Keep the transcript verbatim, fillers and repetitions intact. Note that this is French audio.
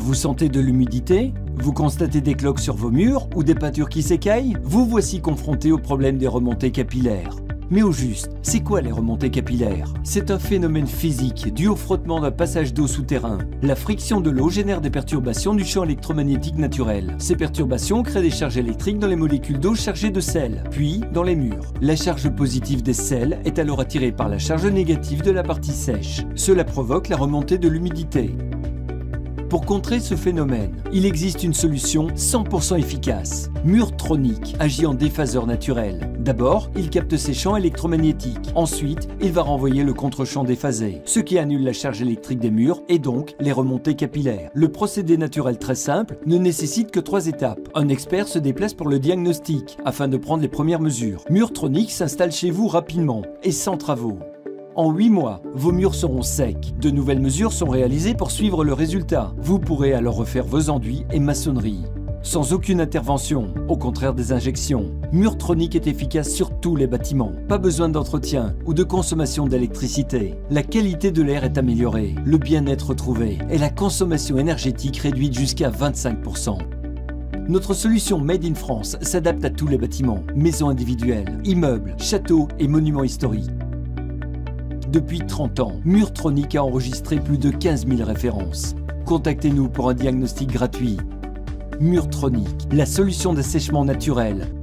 Vous sentez de l'humidité? Vous constatez des cloques sur vos murs ou des peintures qui s'écaillent? Vous voici confronté au problème des remontées capillaires. Mais au juste, c'est quoi les remontées capillaires? C'est un phénomène physique dû au frottement d'un passage d'eau souterrain. La friction de l'eau génère des perturbations du champ électromagnétique naturel. Ces perturbations créent des charges électriques dans les molécules d'eau chargées de sel, puis dans les murs. La charge positive des sels est alors attirée par la charge négative de la partie sèche. Cela provoque la remontée de l'humidité. Pour contrer ce phénomène, il existe une solution cent pour cent efficace. Murtronic agit en déphaseur naturel. D'abord, il capte ces champs électromagnétiques. Ensuite, il va renvoyer le contre-champ déphasé, ce qui annule la charge électrique des murs et donc les remontées capillaires. Le procédé naturel très simple ne nécessite que trois étapes. Un expert se déplace pour le diagnostic afin de prendre les premières mesures. Murtronic s'installe chez vous rapidement et sans travaux. En huit mois, vos murs seront secs. De nouvelles mesures sont réalisées pour suivre le résultat. Vous pourrez alors refaire vos enduits et maçonnerie. Sans aucune intervention, au contraire des injections. Murtronic est efficace sur tous les bâtiments. Pas besoin d'entretien ou de consommation d'électricité. La qualité de l'air est améliorée, le bien-être retrouvé et la consommation énergétique réduite jusqu'à vingt-cinq pour cent. Notre solution Made in France s'adapte à tous les bâtiments, maisons individuelles, immeubles, châteaux et monuments historiques. Depuis trente ans, Murtronic a enregistré plus de quinze mille références. Contactez-nous pour un diagnostic gratuit. Murtronic, la solution d'assèchement naturel